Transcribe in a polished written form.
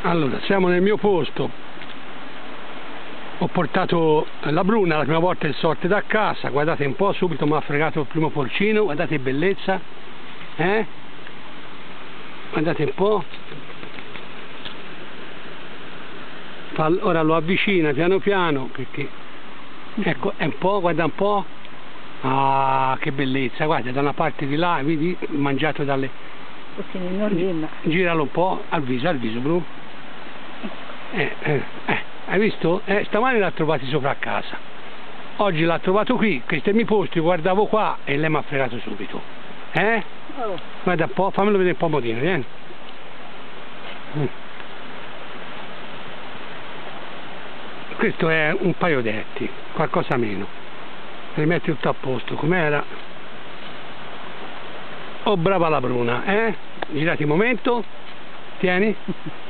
Allora, siamo nel mio posto. Ho portato la Bruna la prima volta il sorte da casa, guardate un po', subito mi ha fregato il primo porcino, guardate che bellezza, guardate un po'. Ora lo avvicina piano piano, perché, ecco, è un po', guarda un po', ah, che bellezza, guarda, da una parte di là, vedi, mangiato dalle... Giralo un po', al viso, Bru. Hai visto? Stamani l'ha trovato sopra a casa, oggi l'ha trovato qui, questi miei posti, guardavo qua e lei mi ha fregato subito. Guarda un po', fammelo vedere un po' modino, vieni. Questo è un paio d'etti, qualcosa meno. Rimetti tutto a posto, com'era? Oh, brava la Bruna, girati un momento, tieni.